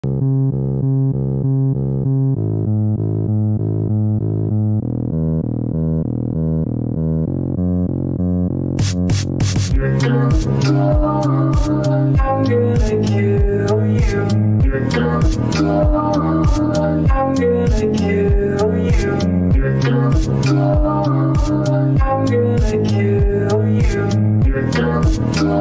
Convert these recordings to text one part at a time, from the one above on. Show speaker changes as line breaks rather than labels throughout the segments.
You're gonna die, I'm gonna kill you. You're gonna die, I'm gonna kill you. You're gonna die, I'm gonna kill you. You're gonna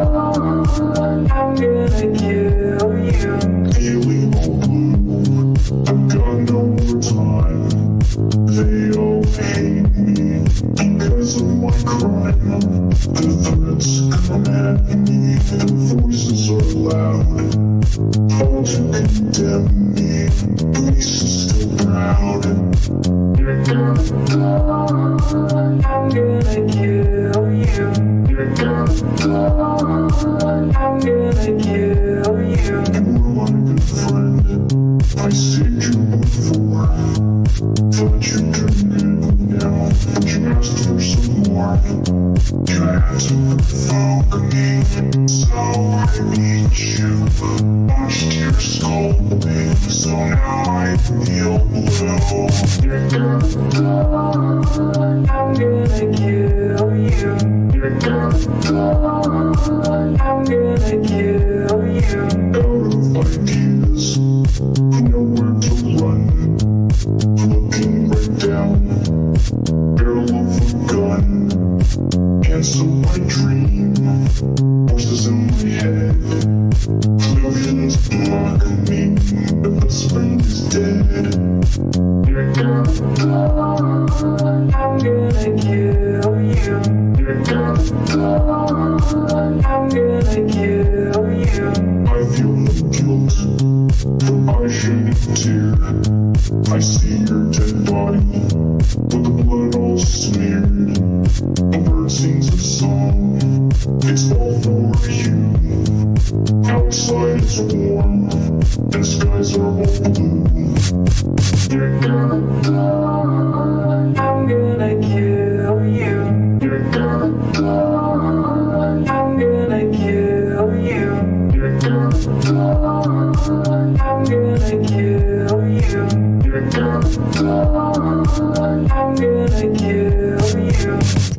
die, I'm gonna kill you.
Alien all blue, I've got no more time. They all hate me because of my crime. The threats come at me, their voices are loud, all to condemn me. Police is still proud.
You're gonna die, I'm gonna kill you. You're gonna die, I'm gonna kill you.
You were my good friend, I saved you before. Thought you turned good now, but you asked for some more. You had to provoke me, so I beat you. Punched your skull big, so now I feel blue.
You're gonna die, I'm gonna kill you. You're gonna die, I'm gonna kill you.
Out of ideas, nowhere to run. Looking right down, barrel of a gun. Cancel my dream, voices in my head. Illusions block me, but the spring is dead.
You're gonna die, I'm gonna kill you. You're gonna die, I'm gonna kill you.
I feel no guilt, for I shed a tear. I see your dead body, with the blood all smeared. A bird sings a song, it's all for you. Outside it's warm, and skies are all blue.
You're gonna die, I'm gonna kill you. You're gonna die, I'm gonna kill you. You're gonna die, I'm gonna kill you. You're gonna die, I'm gonna kill you.